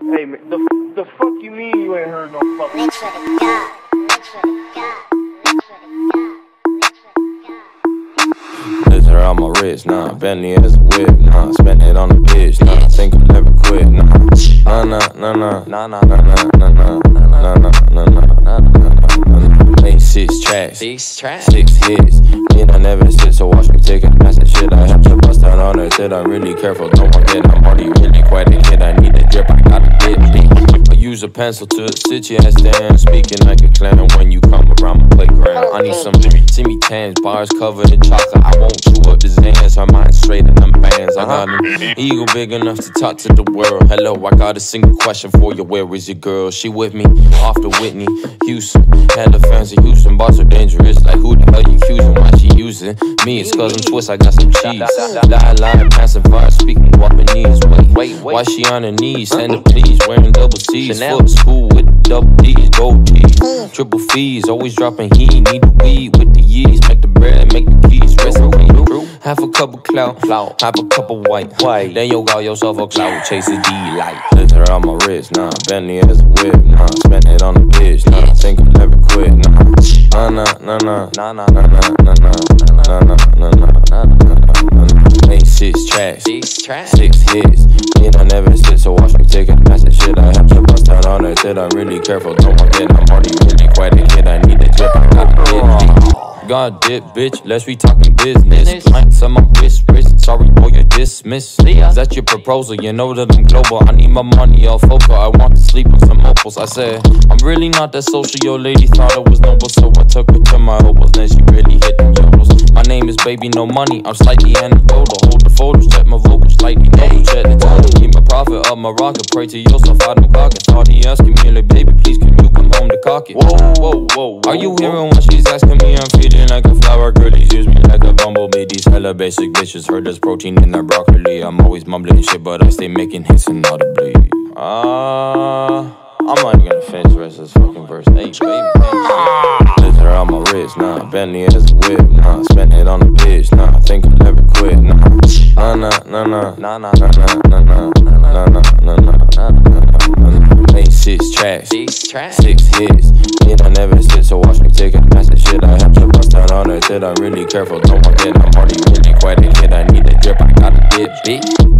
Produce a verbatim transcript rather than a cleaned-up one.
Hey, man, the, the fuck you mean you ain't heard no fucking? Rich for the God, rich for the God, rich for the God, rich for the God. Listen, I'm my wrist, nah. Bentley as a whip, nah. Spend it on the bitch, nah. I think I'll never quit, nah. Nah, nah, nah, nah, nah, nah, nah, nah, nah, nah, nah, nah, nah, nah, nah. Ain't six tracks, six tracks, six hits. Mean I never sit, so watch me take it. That's the shit I have to bust down on her. Said I'm really careful, don't forget I'm already really quite a kid. I need a drip, I got a dip. I use a pencil to sit your ass down, speaking like a clown when you come around my playground. I need some Timmy Tans, bars covered in chocolate. I won't chew up his hands, her mind straight in them bands. I got an ego big enough to talk to the world. Hello, I got a single question for you. Where is your girl? She with me off the Whitney Houston. Had the fans in Houston, bars are dangerous. Like who the hell you accusing? Why she using me? It's cause I'm twist, I got some cheese. Lie, lie, passive vibe, speaking Guapanese. Wait, wait, why she on her knees? Send her please, wearing double C's. Foot school with double D's, gold D's. Triple fees, always dropping heat. Need the weed with the yeast. Make the bread, make the keys. Recipe. Half a cup of clout, half a cup of white. White. Then you got yourself a clout, chase a D light. Listen on my wrist, nah. Bentley as a whip, nah. Spend it on the bitch, nah. I think I'll never quit, nah. Nah, nah, nah, nah, nah, nah, nah, nah, nah, nah, nah, nah, nah, nah, nah. Ain't six tracks, six tracks, six hits. Mean I never sit, so watch me take it. That's the shit I have to bust down on her. Said I'm really careful, don't forget I'm already really quite a kid. I need a drip, I got a dip. God dip, bitch, let's be talking business. Pints on my wrist, wrist. Sorry, boy, you're dismissed. Is that your proposal? You know that I'm global. I need my money off focal. I want to sleep on some opals. I said, I'm really not that social. Your lady thought it was noble, so I took her to my opals. Then she really hit them yodels. My name is Baby No Money. I'm slightly anecdotal. Hold the photos, check my vocals slightly. Double check the total. Keep my profit up my rocket. Pray to yourself, I don't cock it. Thought he asking me like, baby, please can you come home to cock it? Whoa, whoa, whoa. Are you hearing what she's asking me? I'm feeding like a flower. Girlies use me like a bumblebee. These hella basic bitches heard there's protein in their broccoli. I'm always mumbling shit, but I stay making hits and audibly. Ah, uh, I'm not even gonna finish the rest of this fucking verse. Hey, baby, listen on my wrist, nah. Bentley as a whip, nah. Spend it on the bitch, nah. I think I'll never quit, nah. Nah, nah, nah, nah, nah, nah, nah, nah, nah, nah, nah, nah, nah, nah. Ain't six tracks, six tracks, six hits. Mean I never sit, so watch me take it. That's the shit I have to bust down on her. Said I'm really careful, don't forget I'm already really quite a kid. I need a drip, I got a dip, bitch.